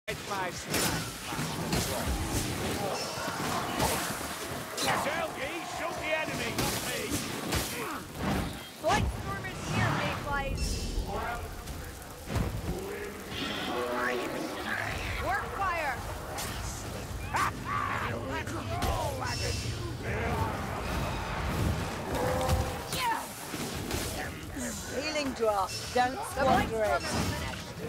My strike. Selgie, shoot the enemy, not me. Blight storm is here, mayflies. Work fire. Let's go, wagon. Healing draft. Don't The blight squander storm it. is finished.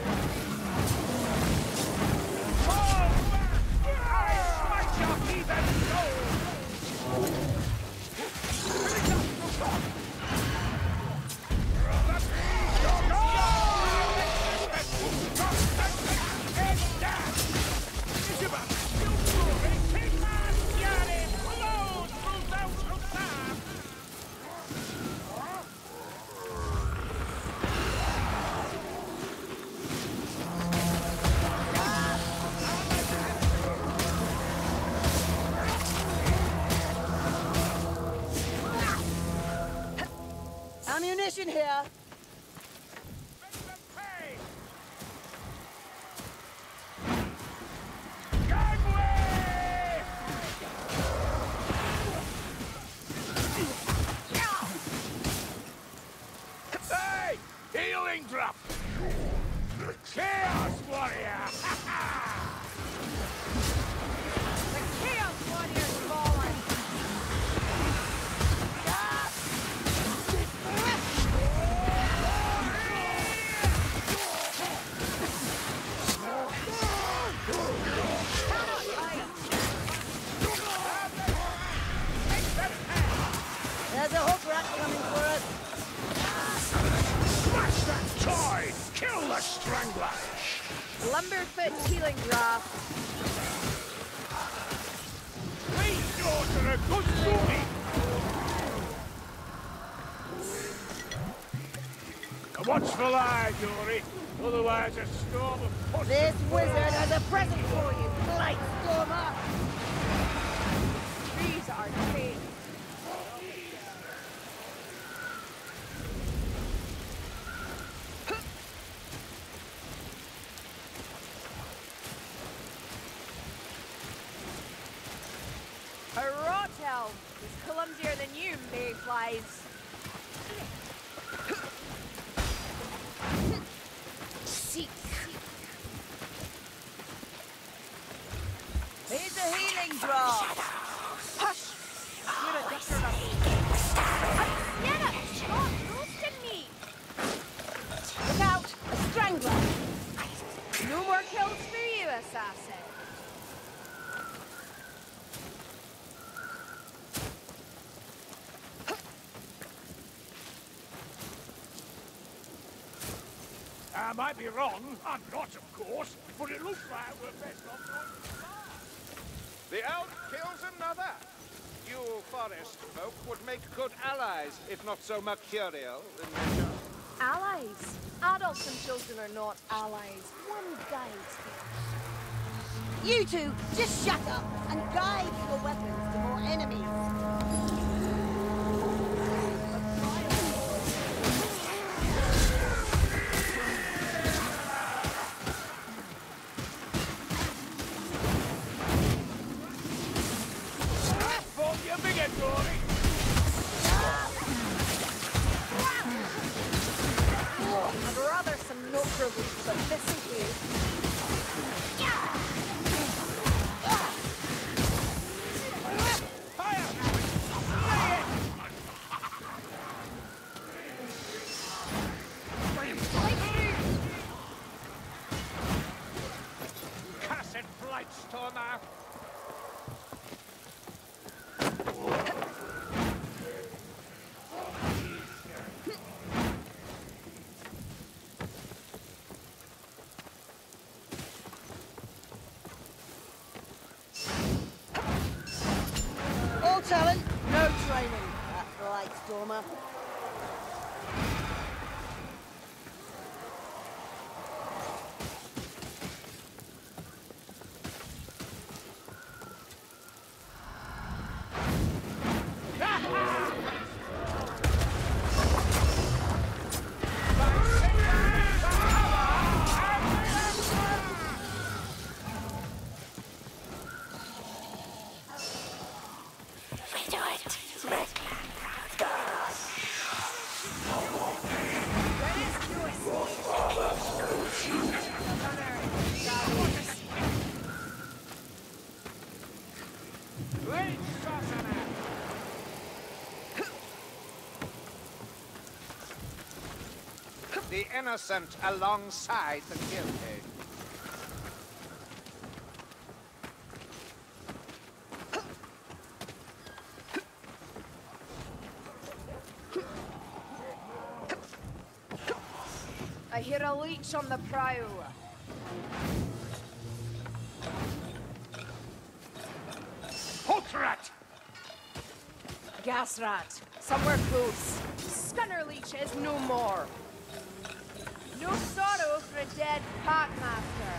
Ammunition here. Hey! Healing drop! Chaos Warrior! The Chaos Warrior's fallen. There's a hook rat coming for us. Smash that toy! Kill the Strangler! Lumberfoot healing draft. Please, daughter, a good story! A watchful eye, Dory. Otherwise, a storm of push. This wizard has a present for you, Blight Stormer. These are tame. A rot elf is clumsier than you, mayflies. Seek. Here's a healing draft. Hush! You're a different. Sienna, stop roasting me! Look out, a strangler. No more kills for you, assassin. I might be wrong. I'm not, of course, but it looks like we're best off going to the The elk kills another. You forest folk would make good allies, if not so mercurial in nature. Allies? Adults and children are not allies. One guides them. You two, just shut up and guide your weapons to more enemies. Form your bigger, Dory. I'd rather some nocra leaf, but this is you. Cussed Blightstormer. All talent, no training. That's Blight Stormer. Great sorcerer! The innocent alongside the guilty. I hear a leech on the prow. Poltrat! Gas rat, somewhere close. Scunner leeches no more. No sorrow for a dead packmaster.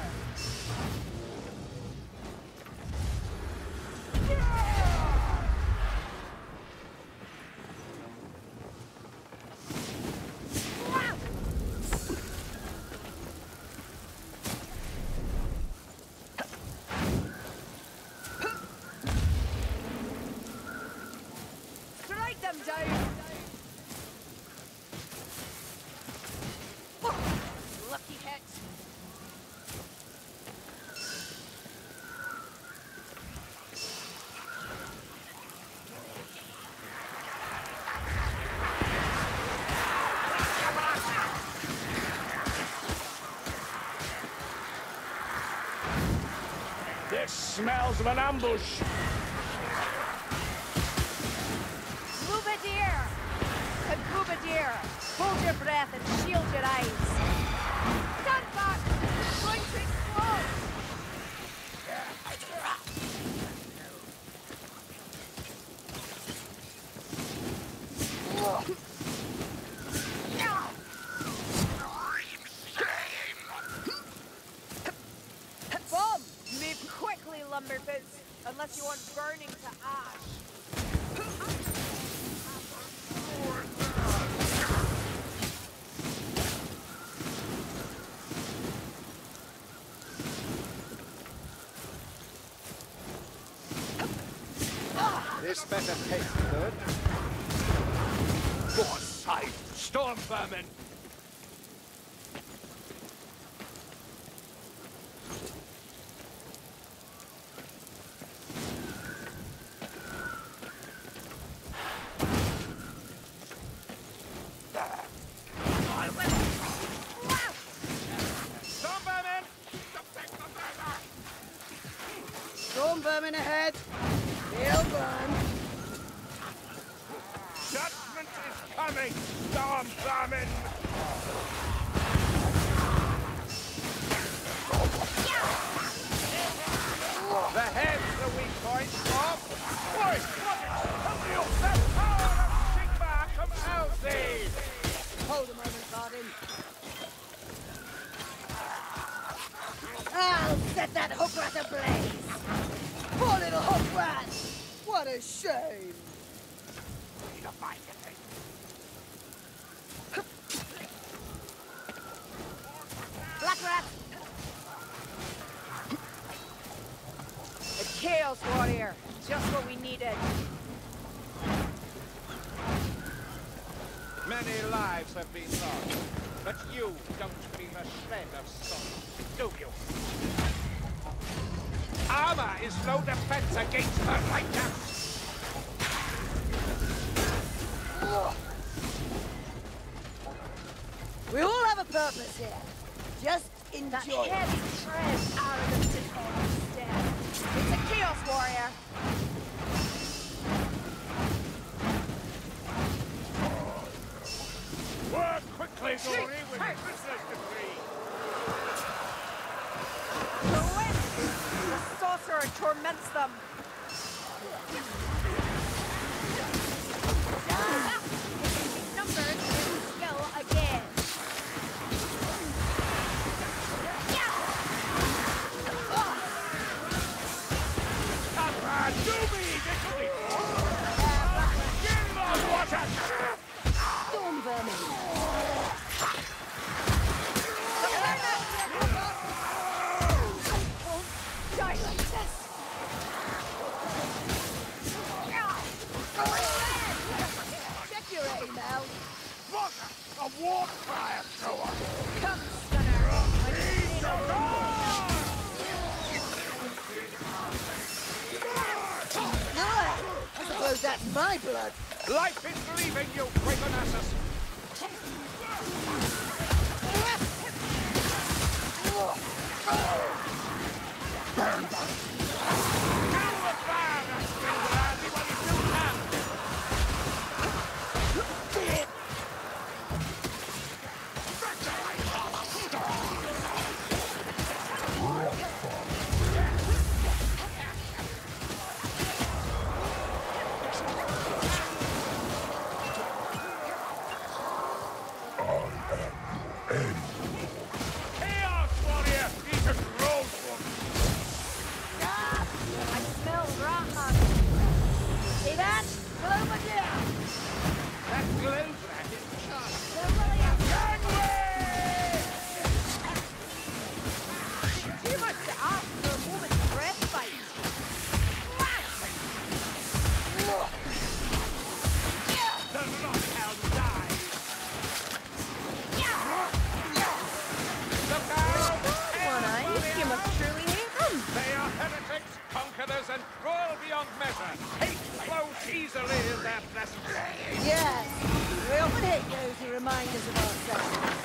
Strike them down! Lucky hit! This smells of an ambush. Boubadir! To Boubadir! Hold your breath and shield your eyes. Stand back! It's going to explode! Bomb! Move quickly, lumberboots, unless you want burning to ash. This better taste good. God's sake! Storm vermin! Storm vermin! Storm vermin ahead. They'll burn. Judgment is coming! Storm vermin! The head's the weak point, Bob. Oi! Help me up! That power of Sigmar come out thee! Hold a moment, Bardin. I'll set that hook rat ablaze. Poor little hook rat. What a shame. Black rat! A Chaos Warrior! Just what we needed. Many lives have been lost, but you don't feel a shred of sorrow, do you? Armor is no defense against her lightness. We all have a purpose here. Just That enjoy it. heavy tread arrogance in all instead. It's a Chaos Warrior! Work quickly, Dory, with prisoners to free! The sorcerer torments them! Numbered in skill again! Do me this before! Get on water! Storm vermin. Die like this! my blood. Life is leaving you, Dragonassus. Kill the fire, Randy, while you still can! Chaos warrior! He's a gross one! Ah, I smell rat man. See that? Well, over here. That glows rat is charged. They're really up. Too much to ask for a woman's breastbite. The Rockhound dies! Look out! One eye. You must truly hate them. They are heretics, conquerors, and cruel beyond measure. Hate flows easily in their blessed. Yes, we often hate those who remind us of ourselves.